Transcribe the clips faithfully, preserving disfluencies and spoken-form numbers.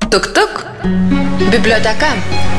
Tuk tuk. Biblioteka.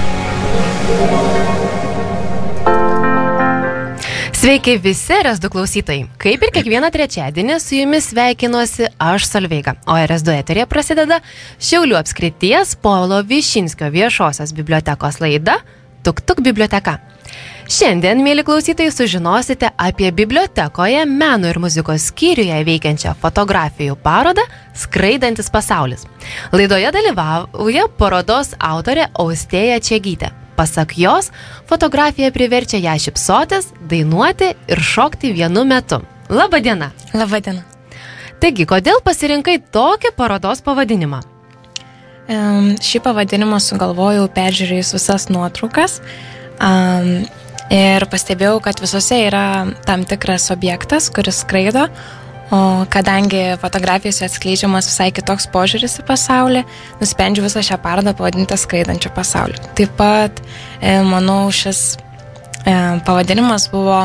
Sveiki visi R S du klausytojai. Kaip ir kiekvieną trečiadienį su jumis sveikinuosi aš Solveiga, o R S du eteryje prasideda Šiaulių apskrities Povilo Višinskio viešosios bibliotekos laida Tuk tuk biblioteka. Šiandien, mėly klausytojai, sužinosite apie bibliotekoje meno ir muzikos skyriuje veikiančią fotografijų parodą Skraidantis pasaulis. Laidoje dalyvauja parodos autorė Austėja Čiagytė. Pasak jos, fotografija priverčia ją šypsotis, dainuoti ir šokti vienu metu. Labą dieną. Labą dieną. Taigi, kodėl pasirinkai tokį parodos pavadinimą? Um, šį pavadinimą sugalvojau peržiūrėjus visas nuotraukas um, ir pastebėjau, kad visose yra tam tikras objektas, kuris skraido, o kadangi fotografijose atskleidžiamas visai kitoks požiūris į pasaulį, nusprendžiau visą šią parodą pavadinti Skraidančiu pasauliu. Taip pat, e, manau, šis e, pavadinimas buvo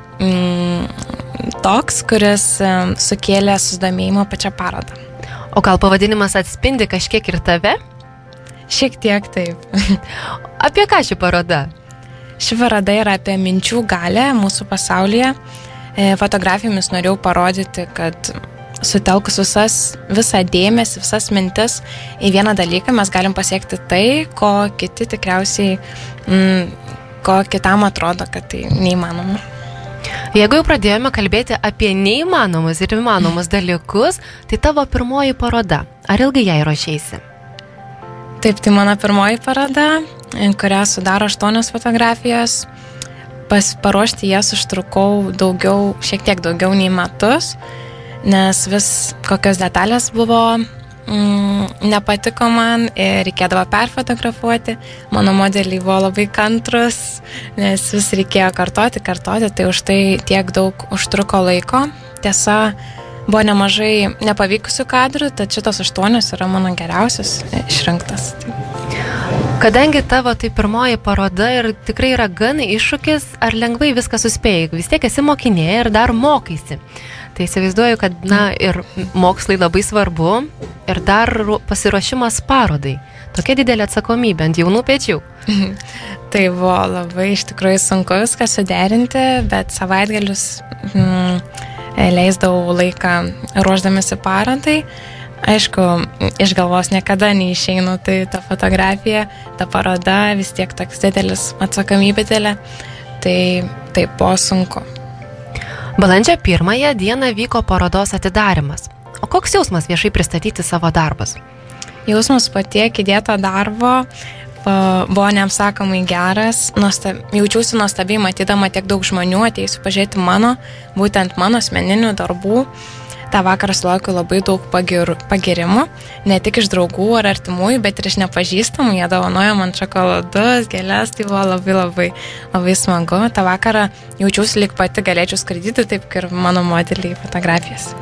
mm, toks, kuris e, sukėlė susidomėjimą pačią parodą. O gal pavadinimas atspindi kažkiek ir tave? Šiek tiek taip. Apie ką ši paroda? Ši paroda yra apie minčių galią mūsų pasaulyje. Fotografijomis norėjau parodyti, kad sutelkus visas, visą dėmesį, visas mintis į vieną dalyką mes galim pasiekti tai, ko kiti tikriausiai, mm, ko kitam atrodo, kad tai neįmanoma. Jeigu jau pradėjome kalbėti apie neįmanomus ir įmanomus dalykus, tai tavo pirmoji paroda. Ar ilgai jai ruošeisi? Taip, tai mano pirmoji paroda, kurią sudaro aštuonios fotografijos. Pas, paruošti jas užtrukau daugiau, šiek tiek daugiau nei metus, nes vis kokios detalės buvo, mm, nepatiko man ir reikėdavo perfotografuoti. Mano modeliai buvo labai kantrus, nes vis reikėjo kartoti, kartoti, tai už tai tiek daug užtruko laiko. Tiesa, buvo nemažai nepavykusių kadrų, tad šitos aštuonios yra mano geriausias išrinktas. Kadangi tavo tai pirmoji paroda ir tikrai yra gan iššūkis, ar lengvai viską suspėjai? Vis tiek esi mokinė ir dar mokaisi. Tai įsivaizduoju, kad na, ir mokslai labai svarbu ir dar pasiruošimas parodai. Tokia didelė atsakomybė ant jaunų pečių. Tai buvo labai iš tikrųjų sunku viską suderinti, bet savaitgalius mm, leisdavau laiką ruošdamasi parodai. Aišku, iš galvos niekada neišeinu, tai ta fotografija, ta paroda vis tiek toks didelis atsakomybė didelė, tai taip buvo sunku. Balandžio pirmąją dieną vyko parodos atidarymas. O koks jausmas viešai pristatyti savo darbus? Jausmas po tiek įdėto darbo buvo neapsakomai geras. Nuostab, jaučiausi nuostabiai matydama tiek daug žmonių atėjusių pažiūrėti mano, būtent mano asmeninių darbų. Ta vakarą sulaukiu labai daug pagir, pagirimų, ne tik iš draugų ar artimųjų, bet ir iš nepažįstamų. Jie dovanojo man šokoladus, gėles, tai buvo labai labai labai smagu. Ta vakarą jaučiausi lyg pati galėčiau skraidyti, taip kaip ir mano modeliai fotografijas.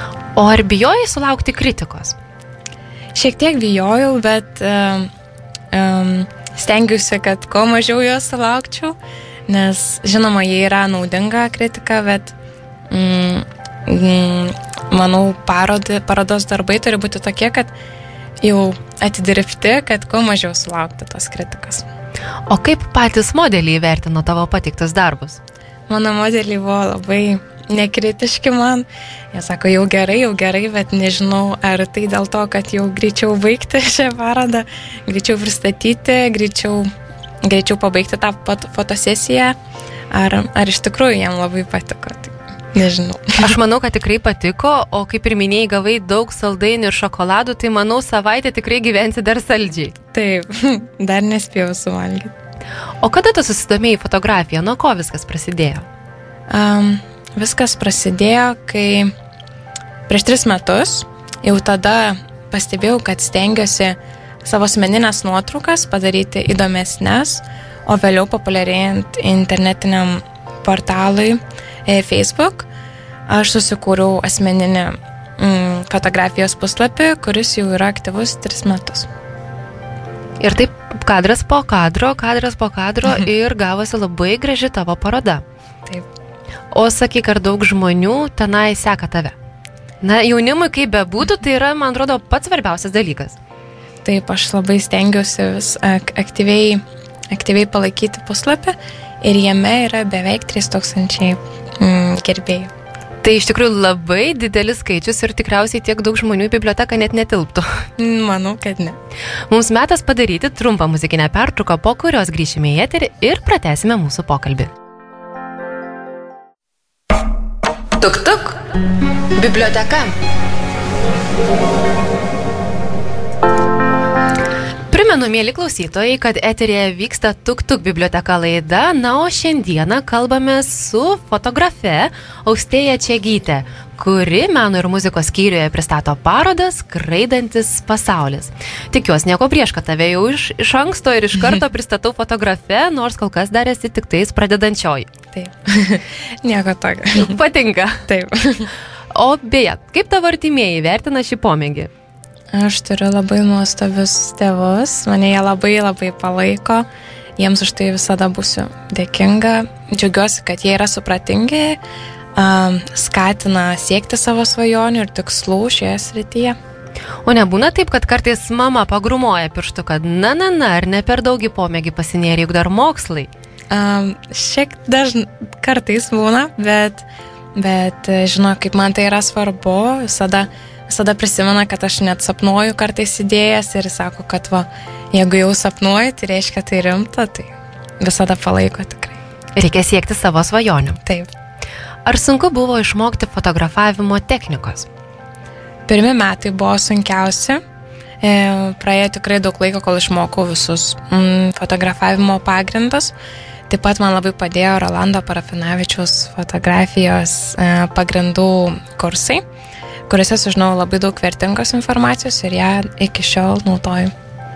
O ar bijojai sulaukti kritikos? Šiek tiek bijojau, bet um, um, stengiausi, kad kuo mažiau jos sulaukčiau, nes žinoma, jie yra naudinga kritika, bet mm, mm, manau, parodi, parodos darbai turi būti tokie, kad jau atidirbti, kad kuo mažiau sulaukti tos kritikos. O kaip patys modeliai vertino tavo patiktus darbus? Mano modeliai buvo labai nekritiški man. Jie sako, jau gerai, jau gerai, bet nežinau, ar tai dėl to, kad jau greičiau baigti šią parodą, greičiau pristatyti, greičiau, greičiau pabaigti tą fotosesiją, ar, ar iš tikrųjų jiem labai patiko. Tai nežinau. Aš manau, kad tikrai patiko, o kaip ir minėjai, gavai daug saldainių ir šokoladų, tai manau, savaitę tikrai gyvensi dar saldžiai. Taip, dar nespėjau suvalgyti. O kada tu susidomėjai fotografiją? Nuo ko viskas prasidėjo? Um, viskas prasidėjo, kai prieš tris metus jau tada pastebėjau, kad stengiuosi savo asmeninės nuotraukas padaryti įdomesnes, o vėliau populiarėjant internetiniam portalui Facebook, aš susikūriau asmeninį mm, fotografijos puslapį, kuris jau yra aktyvus tris metus. Ir taip kadras po kadro, kadras po kadro ir gavosi labai graži tavo paroda. Taip. O sakyk, ar daug žmonių tenai seka tave? Na, jaunimui kaip bebūtų, tai yra, man atrodo, pats svarbiausias dalykas. taip, aš labai stengiuosi vis aktyviai, aktyviai palaikyti puslapį ir jame yra beveik trys tūkstančiai mm, gerbėjų. Tai iš tikrųjų labai didelis skaičius ir tikriausiai tiek daug žmonių į biblioteką net netilptų. Manau, kad ne. Mums metas padaryti trumpą muzikinę pertrauką, po kurios grįšime į eterį ir pratęsime mūsų pokalbį. Tuk tuk. Biblioteka. Primenu, mėly klausytojai, kad eterėje vyksta Tuk Tuk biblioteka laida, na, o šiandieną kalbame su fotografe Austėja Čiagytė, kuri meno ir muzikos skyriuje pristato parodą Skraidantis pasaulis. Tikiuosi, nieko prieš, kad tave jau iš, iš anksto ir iš karto pristatau fotografe, nors kol kas dar esi tik tais pradedančioji. Taip, nieko tokio. Patinka. Taip. O beje, kaip tavo artimieji vertina šį pomėgį? Aš turiu labai nuostabius tėvus, mane jie labai labai palaiko, jiems už tai visada būsiu dėkinga. Džiaugiuosi, kad jie yra supratingi, skatina siekti savo svajonių ir tikslų šioje srityje. O nebūna taip, kad kartais mama pagrumoja pirštu, kad na, na, na, ar ne per daug į pomėgį pasinėrė, juk dar mokslai? Um, šiek dažnai kartais būna, bet, bet žinau, kaip man tai yra svarbu, visada Visada prisimena, kad aš net sapnuoju kartais idėjas ir sako, kad va, jeigu jau sapnuoju, tai reiškia tai rimta, tai visada palaiko tikrai. Reikia siekti savo svajonių. Taip. Ar sunku buvo išmokti fotografavimo technikos? Pirmi metai buvo sunkiausi. E, praėjo tikrai daug laiko, kol išmokau visus mm, fotografavimo pagrindus. Taip pat man labai padėjo Rolando Parafinavičiaus fotografijos e, pagrindų kursai, kuriuose sužinojau labai daug vertingos informacijos ir ją iki šiol naudoju.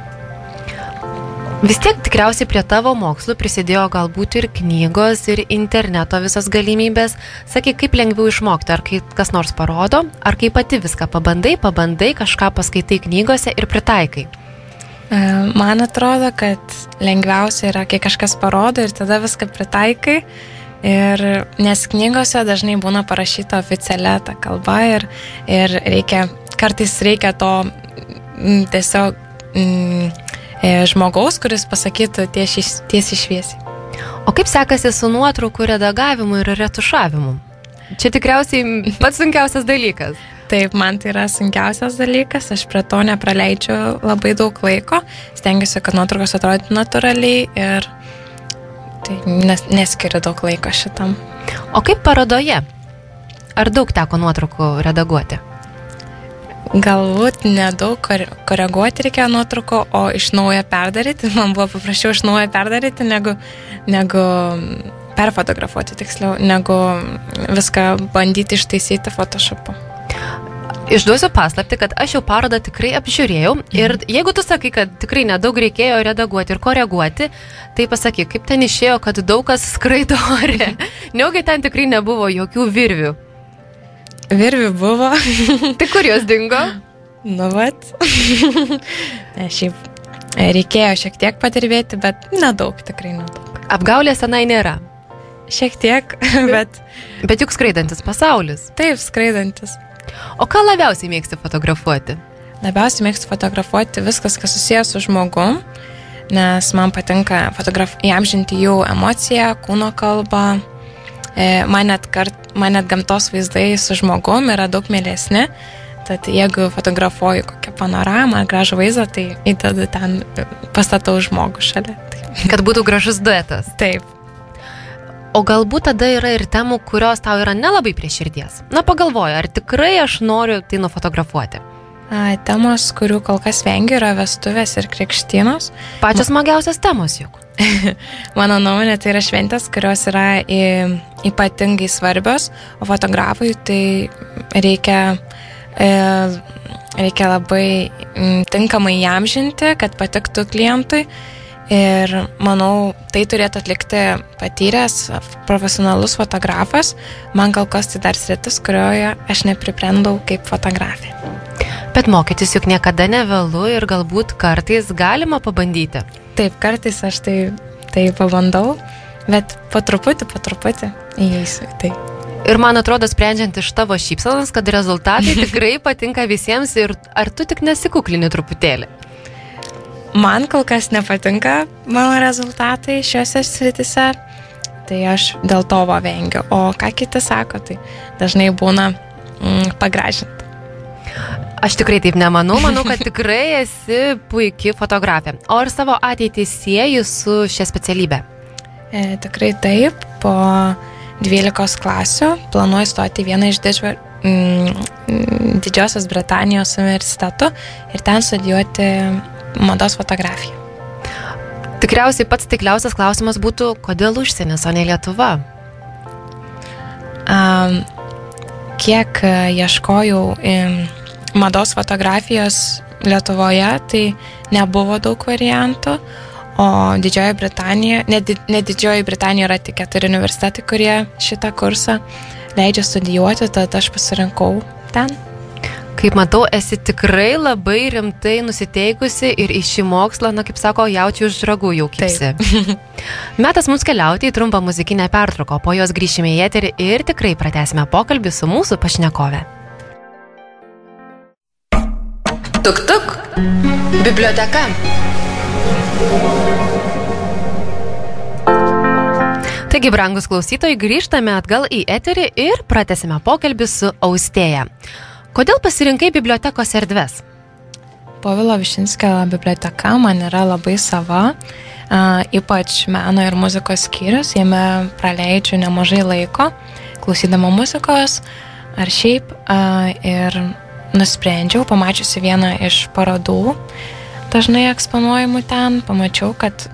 Vis tiek tikriausiai prie tavo mokslų prisidėjo galbūt ir knygos, ir interneto visas galimybės. Sakyk, kaip lengviau išmokti, ar kai kas nors parodo, ar kai pati viską pabandai, pabandai, kažką paskaitai knygose ir pritaikai? Man atrodo, kad lengviausia yra, kai kažkas parodo ir tada viską pritaikai. Ir nes knygose dažnai būna parašyta oficialia ta kalba ir, ir reikia, kartais reikia to m, tiesiog m, žmogaus, kuris pasakytų tiesiai, tiesiai šviesiai. O kaip sekasi su nuotraukų redagavimu ir retušavimu? Čia tikriausiai pats sunkiausias dalykas. Taip, man tai yra sunkiausias dalykas, aš prie to nepraleidžiu labai daug laiko, stengiuosi, kad nuotraukos atrodytų natūraliai ir tai nes, neskiriu daug laiko šitam. O kaip parodoje? Ar daug teko nuotraukų redaguoti? Galbūt nedaug koreguoti reikėjo nuotraukų, o iš naujo perdaryti. Man buvo paprasčiau iš naujo perdaryti, negu, negu perfotografuoti tiksliau, negu viską bandyti ištaisyti Photoshopu. Išduosiu paslaptį, kad aš jau parodą tikrai apžiūrėjau ir jeigu tu sakai, kad tikrai nedaug reikėjo redaguoti ir koreguoti, tai pasakyk, kaip ten išėjo, kad daug kas skraido ore. Neugi ten tikrai nebuvo jokių virvių. Virvių buvo. Tai kur jos dingo? Nu, vat. Ne, šiaip reikėjo šiek tiek padirbėti, bet nedaug, tikrai nedaug. Apgaulės tenai nėra. Šiek tiek, bet... Bet juk skraidantis pasaulis. Taip, skraidantis. O ką labiausiai mėgsti fotografuoti? Labiausiai mėgstu fotografuoti viskas, kas susijęs su žmogum, nes man patinka fotograf... įamžinti jų emociją, kūno kalbą. E, man, net kart... man net gamtos vaizdai su žmogum yra daug mielesni, tad jeigu fotografuoju kokią panoramą ar gražų vaizdą, tai įdedu ten, pastatau žmogų šalia. Tai... Kad būtų gražus duetas. Taip. O galbūt tada yra ir temų, kurios tau yra nelabai prie širdies. Na, pagalvoju, ar tikrai aš noriu tai nufotografuoti? A, temos, kurių kol kas vengiu, yra vestuvės ir krikštynos. Pačios smagiausias temos juk. Mano nuomonė, tai yra šventės, kurios yra y, ypatingai svarbios, o fotografui tai reikia, e, reikia labai m, tinkamai įamžinti, kad patiktų klientui. Ir manau, tai turėtų atlikti patyręs profesionalus fotografas. Man kol kas tai dar sritis, kurioje aš nepribrendau kaip fotografė. Bet mokytis juk niekada nevėlu ir galbūt kartais galima pabandyti. Taip, kartais aš tai, tai pabandau, bet po truputį, po truputį įeisiu į tai. Ir man atrodo, sprendžiant iš tavo šypsenos, kad rezultatai tikrai patinka visiems ir ar tu tik nesikuklini truputėlį? man kol kas nepatinka mano rezultatai šiuose srityse, tai aš dėl to va vengiu. O ką kiti sako, tai dažnai būna mm, pagražinta. Aš tikrai taip nemanau, manau, kad tikrai esi puikia fotografė. O ar savo ateitį sieji su šia specialybė? E, tikrai taip, po dvylikos klasių planuoju stoti vieną iš didžio, mm, Didžiosios Britanijos universitetų ir ten studijuoti mados fotografiją. Tikriausiai pats tikliausias klausimas būtų, kodėl užsienis, o ne Lietuva? Um, kiek ieškojau um, mados fotografijos Lietuvoje, tai nebuvo daug variantų, o Didžioji Britanija, ne, ne Didžioji Britanija yra tik keturi universitetai, kurie šitą kursą leidžia studijuoti, tad aš pasirinkau ten. Kaip matau, esi tikrai labai rimtai nusiteikusi ir į šį mokslą, na kaip sako, jaučiu už ragų jau kipsi. Metas mums keliauti į trumpą muzikinę pertrauką, po jos grįšime į eterį ir tikrai pratęsime pokalbį su mūsų pašnekove. Tuk tuk, biblioteka. Taigi, brangus klausytojai, grįžtame atgal į eterį ir pratęsime pokalbį su Austėja. Kodėl pasirinkai bibliotekos erdves? Povilo Višinskio biblioteka man yra labai sava, a, ypač meno ir muzikos skyrius, jame praleidžiu nemažai laiko, klausydama muzikos ar šiaip, a, ir nusprendžiau, pamačiusi vieną iš parodų, dažnai eksponuojamų ten, pamačiau, kad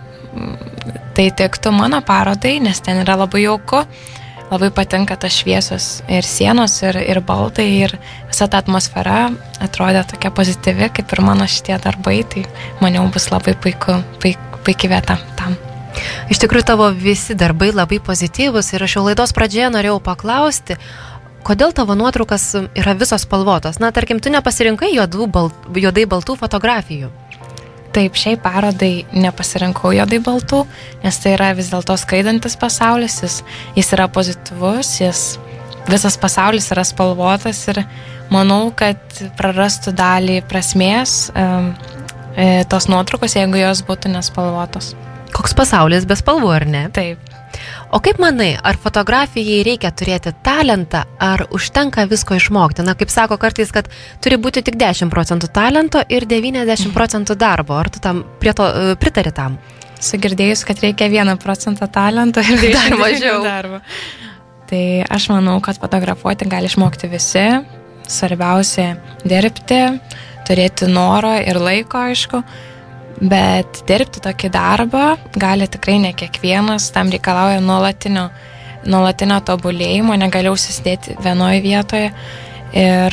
tai tiktų mano parodai, nes ten yra labai jauku. Labai patinka tas šviesos ir sienos, ir, ir baldai, ir visa ta atmosfera atrodė tokia pozityvi, kaip ir mano šitie darbai, tai maniau bus labai puiku, puik, puiki vieta tam. Iš tikrųjų, tavo visi darbai labai pozityvus ir aš jau laidos pradžioje norėjau paklausti, kodėl tavo nuotraukas yra visos spalvotos? Na, tarkim, tu nepasirinkai juodų, balt, juodai baltų fotografijų. Taip, šiai parodai nepasirinkau juodai baltų, nes tai yra vis dėlto skraidantis pasaulis, jis, jis yra pozityvus, jis, visas pasaulis yra spalvotas ir manau, kad prarastų dalį prasmės um, e, tos nuotraukos, jeigu jos būtų nespalvotos. Koks pasaulis be spalvų, ar ne? Taip. O kaip manai, ar fotografijai reikia turėti talentą, ar užtenka visko išmokti? Na, kaip sako kartais, kad turi būti tik dešimt procentų talento ir devyniasdešimt procentų darbo. Ar tu tam prie to uh, pritari tam? Sugirdėjus, kad reikia vieną procentą talento ir dar mažiau darbo. Tai aš manau, kad fotografuoti gali išmokti visi. Svarbiausia dirbti, turėti noro ir laiko, aišku. Bet dirbti tokį darbą gali tikrai ne kiekvienas, tam reikalauja nuolatinio, nuolatinio tobulėjimo, negali užsisėdėti vienoje vietoje ir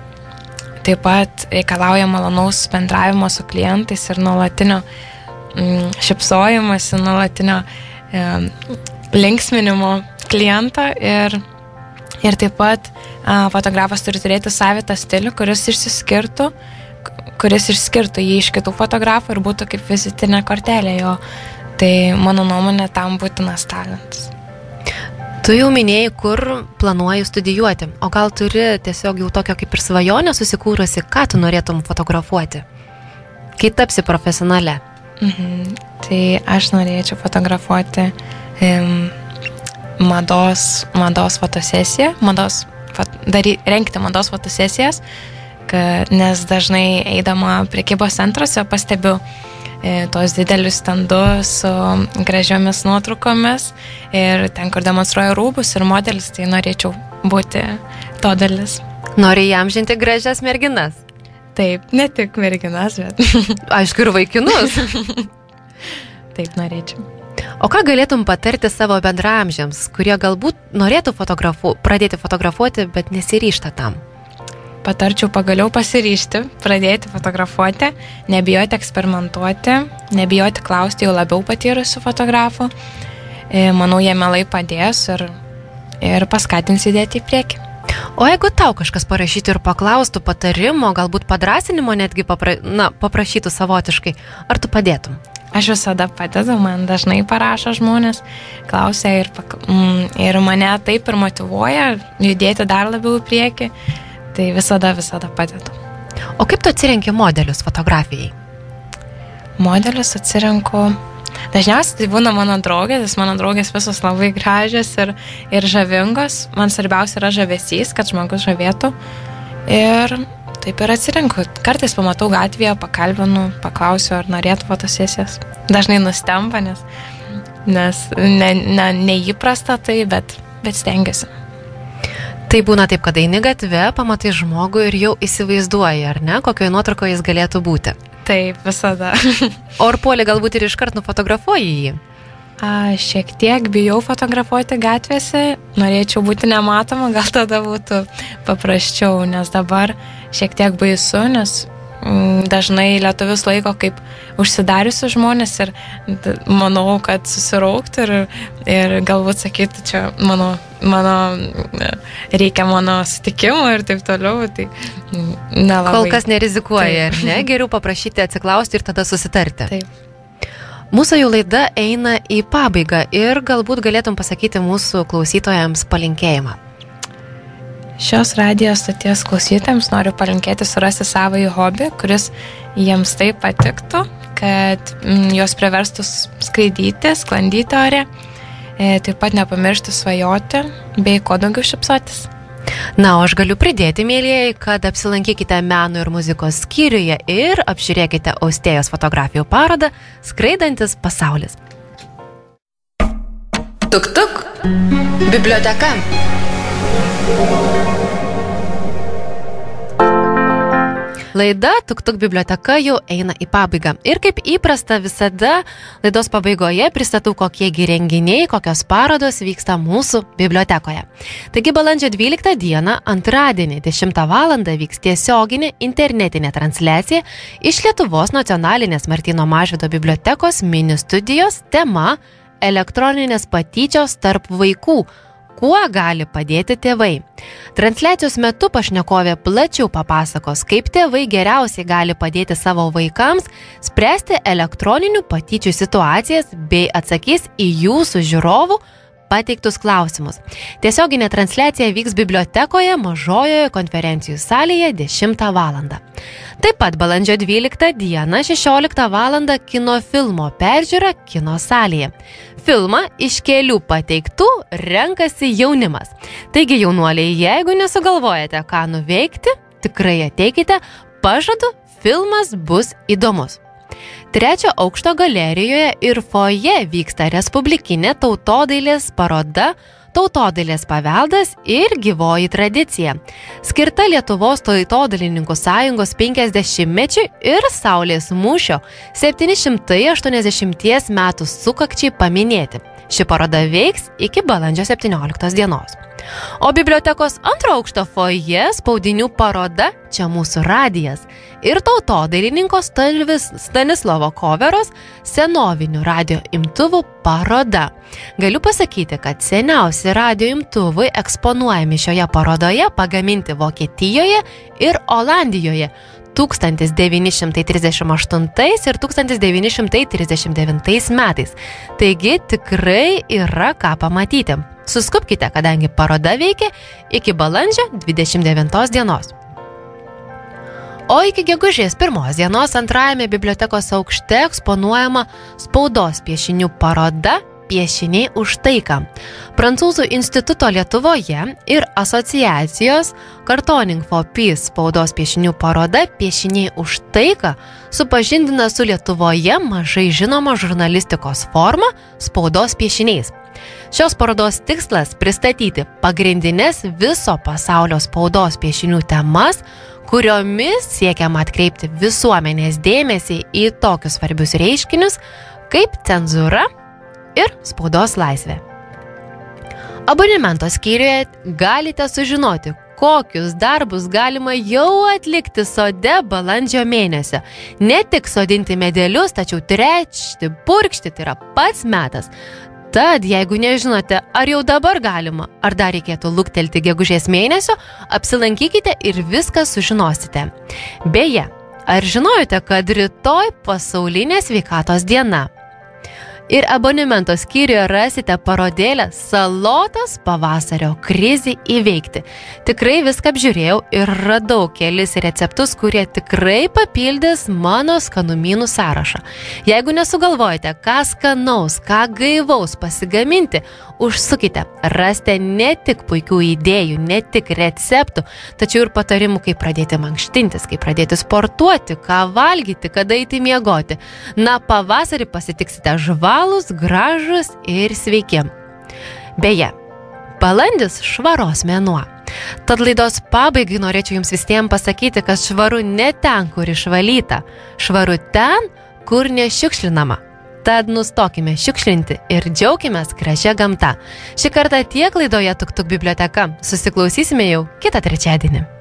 taip pat reikalauja malonaus bendravimo su klientais ir nuolatinio mm, šypsojimas, nuolatinio mm, linksminimo klientą ir, ir taip pat a, fotografas turi turėti savitą stilių, kuris išsiskirtų kuris išskirtų jį iš kitų fotografų ir būtų kaip vizitinė kortelė jo. Tai mano nuomonė tam būtinas talentas. Tu jau minėjai, kur planuoji studijuoti, o gal turi tiesiog jau tokio kaip ir svajonę susikūrusi, ką tu norėtum fotografuoti, kai tapsi profesionale? Mhm. Tai aš norėčiau fotografuoti um, mados, mados fotosesiją, mados, fot, dary, rengti mados fotosesijas, nes dažnai eidama prekybos centruose pastebiu e, tos didelius stendus su gražiomis nuotraukomis ir ten, kur demonstruoja rūbus ir modelis, tai norėčiau būti to dalis. Nori įamžinti gražias merginas? Taip, ne tik merginas, bet... Aišku, ir vaikinus. Taip, norėčiau. O ką galėtum patarti savo bendraamžiams, kurie galbūt norėtų fotografu, pradėti fotografuoti, bet nesiryžta tam? Patarčiau pagaliau pasiryžti, pradėti fotografuoti, nebijoti eksperimentuoti, nebijoti klausti jau labiau patyrusių fotografų. Manau, jie mielai padės ir, ir paskatins judėti į priekį. O jeigu tau kažkas parašytų ir paklaustų patarimo, galbūt padrąsinimo netgi papra, na, paprašytų savotiškai, ar tu padėtum? Aš visada padedu, man dažnai parašo žmonės, klausia ir, ir mane taip ir motyvuoja judėti dar labiau į priekį. Tai visada, visada padedu. O kaip tu atsirenki modelius fotografijai? modelius atsirenku. Dažniausiai tai būna mano draugės, nes mano draugės visos labai gražios ir, ir žavingos. Man svarbiausia yra žavesys, kad žmogus žavėtų. Ir taip ir atsirinku. Kartais pamatau gatvėje, pakalbinu, paklausiu, ar norėtų fotosesijas. Dažnai nustemba, nes, nes ne, ne, neįprasta tai, bet, bet stengiuosi. Tai būna taip, kad eini gatve, pamatai žmogų ir jau įsivaizduoji, ar ne, kokioje nuotraukoje jis galėtų būti. Taip, visada. O ar puoli galbūt ir iškart nufotografuoji jį? A, šiek tiek bijau fotografuoti gatvėse, norėčiau būti nematoma, gal tada būtų paprasčiau, nes dabar šiek tiek baisu, nes mm, dažnai lietuvius laiko kaip užsidariusi žmonės ir manau, kad susirauktų ir, ir galbūt sakyti, čia mano, mano, reikia mano sutikimo ir taip toliau, tai nelabai. Kol kas nerizikuoja, ar ne? Geriau paprašyti atsiklausti ir tada susitarti. Taip. Mūsų jau laida eina į pabaigą ir galbūt galėtum pasakyti mūsų klausytojams palinkėjimą. Šios radijos stoties klausytojams noriu palinkėti surasti savąjį hobį, kuris jiems taip patiktų, kad mm, jos priverstų skraidyti, sklandyti ore, e, taip pat nepamiršti svajoti bei kuo daugiau šypsotis. Na, o aš galiu pridėti, mėlyjeji, kad apsilankykite meno ir muzikos skyriuje ir apžiūrėkite Austėjos fotografijų parodą Skraidantis pasaulis. Tuk tuk, biblioteka. Laida Tuk Tuk biblioteka jau eina į pabaigą. Ir kaip įprasta visada laidos pabaigoje pristatau, kokiegi renginiai, kokios parodos vyksta mūsų bibliotekoje. Taigi balandžio dvyliktą dieną, antradienį dešimtą valandą vyks tiesioginė internetinė transliacija iš Lietuvos nacionalinės Martyno Mažvydo bibliotekos mini studijos tema elektroninės patyčios tarp vaikų. Kuo gali padėti tėvai? Transliacijos metu pašnekovė plačiau papasakos, kaip tėvai geriausiai gali padėti savo vaikams spręsti elektroninių patyčių situacijas bei atsakys į jūsų žiūrovų pateiktus klausimus. Tiesioginė transliacija vyks bibliotekoje Mažojoje konferencijų salėje dešimtą valandą. Taip pat balandžio dvyliktą dieną šešioliktą valandą kino filmo peržiūra kino salėje. Filmą iš kelių pateiktų renkasi jaunimas. Taigi, jaunuoliai, jeigu nesugalvojate, ką nuveikti, tikrai ateikite, pažadu, filmas bus įdomus. Trečio aukšto galerijoje ir foje vyksta respublikinė tautodailės paroda Tautodailės paveldas ir gyvoji tradicija, skirta Lietuvos tautodailininkų sąjungos penkiasdešimtmečiui ir Saulės mūšio septyni šimtai aštuoniasdešimties metų sukakčiai paminėti. Ši paroda veiks iki balandžio septynioliktos dienos. O bibliotekos antro aukšto foje spaudinių paroda Čia mūsų radijas ir tautodailininko Stanislovo Koveros senovinių radio imtuvų paroda. Galiu pasakyti, kad seniausi radio imtuvai eksponuojami šioje parodoje pagaminti Vokietijoje ir Olandijoje tūkstantis devyni šimtai trisdešimt aštuntais ir tūkstantis devyni šimtai trisdešimt devintais metais. Taigi tikrai yra ką pamatyti. Suskubkite, kadangi paroda veikia iki balandžio dvidešimt devintos dienos. O iki gegužės pirmos dienos antrajame bibliotekos aukšte eksponuojama spaudos piešinių paroda Piešiniai už taiką. Prancūzų instituto Lietuvoje ir asociacijos Cartooning for Peace spaudos piešinių paroda Piešiniai už taiką supažindina su Lietuvoje mažai žinoma žurnalistikos forma spaudos piešiniais. Šios parodos tikslas pristatyti pagrindinės viso pasaulio spaudos piešinių temas, kuriomis siekiama atkreipti visuomenės dėmesį į tokius svarbius reiškinius kaip cenzūra ir spaudos laisvė. Abonemento skyriuje galite sužinoti, kokius darbus galima jau atlikti sode balandžio mėnesio. Ne tik sodinti medelius, tačiau trečti, purkšti, tai yra pats metas. Tad, jeigu nežinote, ar jau dabar galima, ar dar reikėtų luktelti gegužės mėnesio, apsilankykite ir viską sužinosite. Beje, ar žinojote, kad rytoj pasaulinė sveikatos diena? Ir abonemento skyriuje rasite parodėlę Salotos pavasario krizį įveikti. Tikrai viską apžiūrėjau ir radau kelis receptus, kurie tikrai papildys mano skanumynų sąrašą. Jeigu nesugalvojate, ką skanaus, ką gaivaus pasigaminti, užsukite. Rasite ne tik puikių idėjų, ne tik receptų, tačiau ir patarimų, kaip pradėti mankštintis, kaip pradėti sportuoti, ką valgyti, kada eiti miegoti. Na, pavasarį pasitiksite žvalūs, gražus ir sveiki. Beje, balandis švaros mėnuo. Tad laidos pabaigai norėčiau jums visiems pasakyti, kad švaru ne ten, kur išvalyta, švaru ten, kur nešiukšlinama. Tad nustokime šiukšlinti ir džiaukimės gražia gamta. Šį kartą tiek laidoje Tuk Tuk biblioteka. Susiklausysime jau kitą trečiadienį.